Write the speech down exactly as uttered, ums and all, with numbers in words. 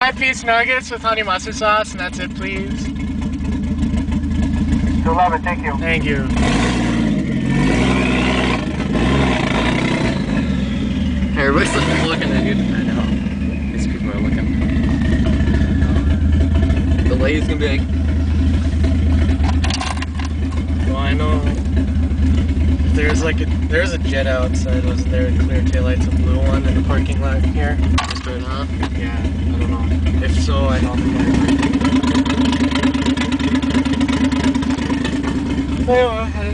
five-piece nuggets with honey mustard sauce, and that's it, please. two eleven, thank you. Thank you. Hey, everybody's looking at you. I know. These people are looking. The lady's gonna be like, Well, I know there's like a, there's a jet outside. Wasn't there a clear taillights, a blue one in the parking lot here? just right now. Yeah, I don't know. If so, I don't think I. Anyway, I